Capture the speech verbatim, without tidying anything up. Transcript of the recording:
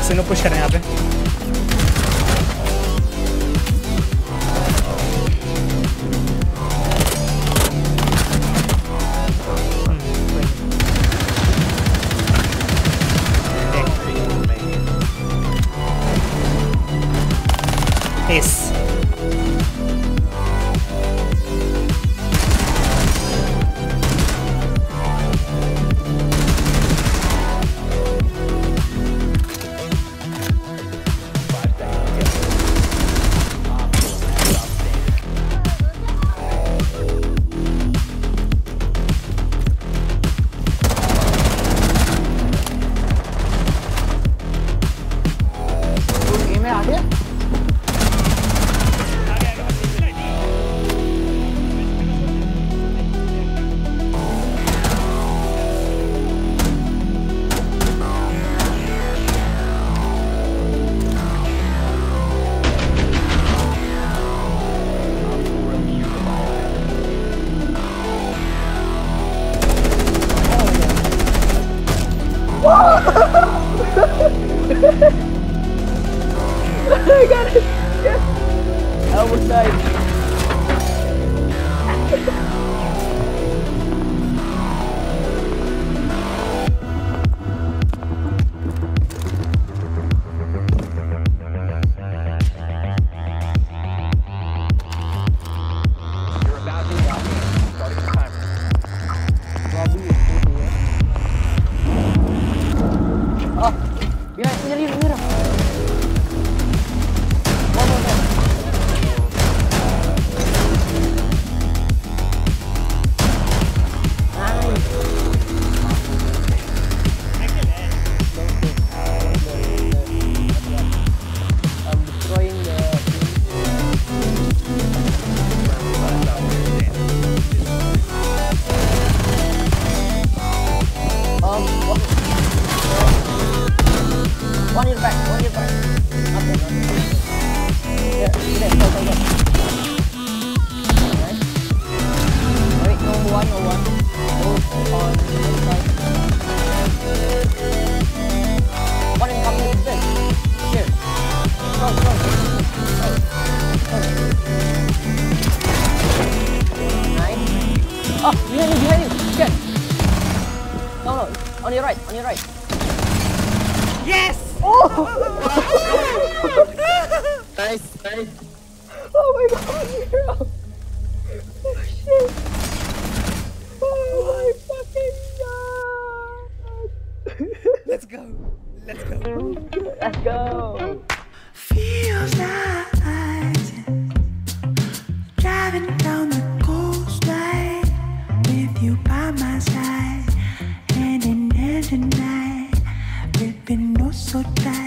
Single push करें यहाँ पे। Yes. I got it! Yes! I almost died. You're about to drop in. Starting the timer. Oh! Mira, punya Miro, Miro. One more, more. I'm destroying the... Um, oh. One year back, one year back. Okay, okay. Here, there, go, go, go. Alright. Wait, no one, no one. Go on this side. One in top of this. Here. Go, go, go. Go. Nice. Oh, behind you, behind you. Get. No, no. On your right, on your right. Yes! Oh! Nice, nice. Oh my god, Miro! Oh shit! Oh my fucking god! Let's go! Let's go! Let's go! Feels like driving down the coastline with you by my side, hand in hand tonight. We've been oh so tight.